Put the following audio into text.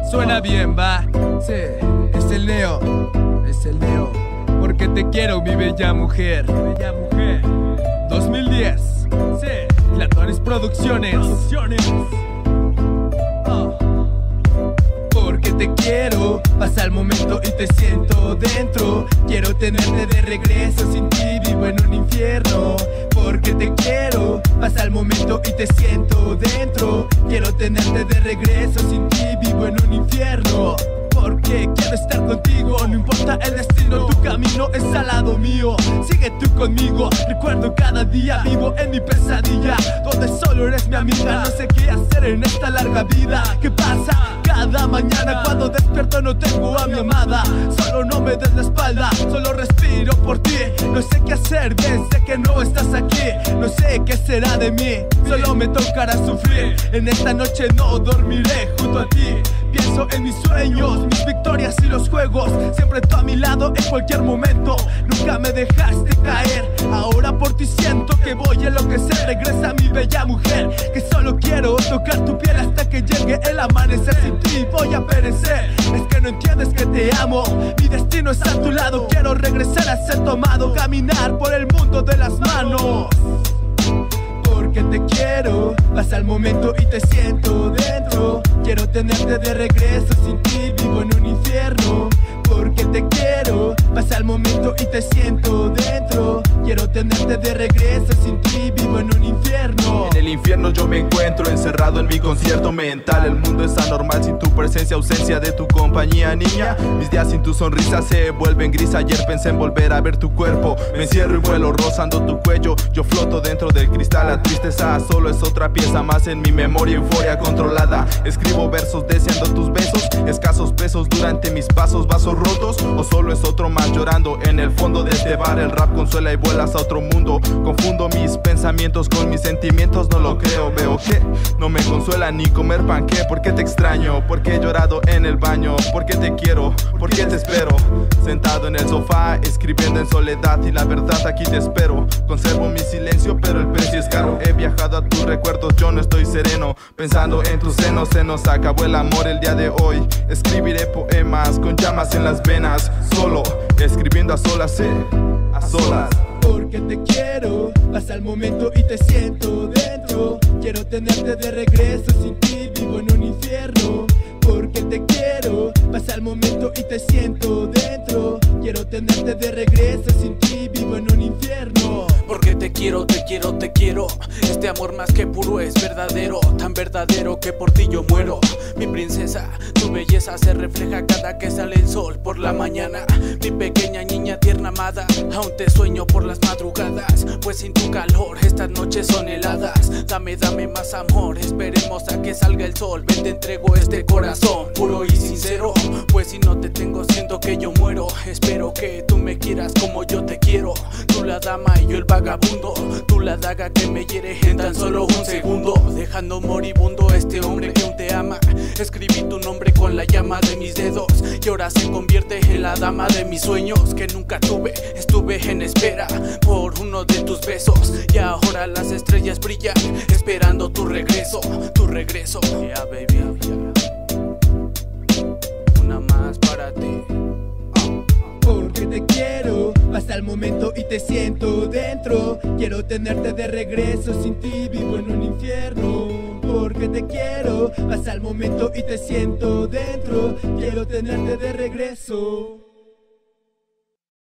Suena bien, va. Sí, es el Neo. Es el Neo. Porque te quiero, mi bella mujer. Bella mujer. 2010. Sí. Clatones Producciones. Porque te quiero, pasa el momento y te siento dentro. Quiero tenerte de regreso, sin ti vivo en un infierno. Porque te quiero, pasa el momento y te siento dentro. Quiero tenerte de regreso, sin ti vivo en un infierno. Porque quiero estar contigo, no importa el destino, tu camino es al lado mío. Sigue tú conmigo, recuerdo cada día, vivo en mi pesadilla, donde solo eres mi amiga. No sé qué hacer en esta larga vida. ¿Qué pasa? Cada mañana cuando despierto no tengo a mi amada. Solo no me des la espalda, solo respiro por ti. No sé qué hacer desde que no estás aquí. No sé qué será de mí, solo me tocará sufrir. En esta noche no dormiré junto a ti. Pienso en mis sueños, mis victorias y los juegos. Siempre tú a mi lado en cualquier momento. Nunca me dejaste caer. Ahora por ti siento que voy a enloquecer. Regresa mi bella mujer, que solo quiero tocar tu piel hasta que llegue el amanecer. Sin ti voy a perecer. Es que no entiendes que te amo. Mi destino es a tu lado. Quiero regresar a ser tomado, caminar por el mundo de las manos. Porque te quiero, pasa el momento y te siento dentro. Quiero tenerte de regreso, sin ti vivo en un infierno. Porque te quiero, pasa el momento y te siento dentro. Quiero tenerte de regreso, sin ti vivo en un infierno. En el infierno yo me encuentro encerrado en mi concierto mental. El mundo es anormal sin tu presencia, ausencia de tu compañía, niña. Mis días sin tu sonrisa se vuelven gris. Ayer pensé en volver a ver tu cuerpo. Me encierro y vuelo rozando tu cuello. Yo floto dentro del cristal. La tristeza solo es otra pieza más en mi memoria, euforia controlada. Escribo versos deseando tus besos, escasos pesos durante mis pasos, vasos rotos. O solo es otro más llorando en el fondo de este bar. El rap consuela y vuelas a otro mundo. Confundo mis pensamientos con mis sentimientos, no lo creo. Veo que no me consuela ni comer panqué. Porque te extraño, porque he llorado en el baño. Porque te quiero, porque te espero. Sentado en el sofá, escribiendo en soledad. Y la verdad aquí te espero. Conservo mi silencio, pero el precio es caro. He viajado a tus recuerdos, yo no estoy sereno. Pensando en tus senos, se nos acabó el amor el día de hoy. Escribiré poemas con llamas en las venas. Solo, escribiendo a solas, a solas. Porque te quiero, pasa el momento y te siento dentro. Quiero tenerte de regreso, sin ti vivo en un infierno. Porque te quiero, pasa el momento y te siento dentro. Quiero tenerte de regreso, sin ti vivo en un infierno. Porque te quiero, te quiero, te quiero. Este amor más que puro es verdadero. Tan verdadero que por ti yo muero. Mi princesa, tu belleza se refleja cada que sale el sol por la mañana. Mi pequeña niña tierna amada, aún te sueño por las madrugadas. Pues sin tu calor estas noches son heladas. Dame, dame más amor, esperemos a que salga el sol. Ven, te entrego este corazón puro y sincero. Pues si no te tengo siento que yo muero. Espero que tú me quieras como yo te quiero. Tú la dama y yo el vagabundo. Tú la daga que me hiere en tan solo un segundo. Dejando moribundo este hombre que aún te ama. Escribí tu nombre con la llama de mis dedos. Y ahora se convierte en la dama de mis sueños. Que nunca tuve, estuve en espera por uno de tus besos. Y ahora las estrellas brillan esperando tu regreso. Tu regreso. Yeah, baby, yeah. Una más para ti. Porque te quiero, pasa el momento y te siento dentro. Quiero tenerte de regreso, sin ti vivo en un infierno. Porque te quiero, pasa el momento y te siento dentro. Quiero tenerte de regreso.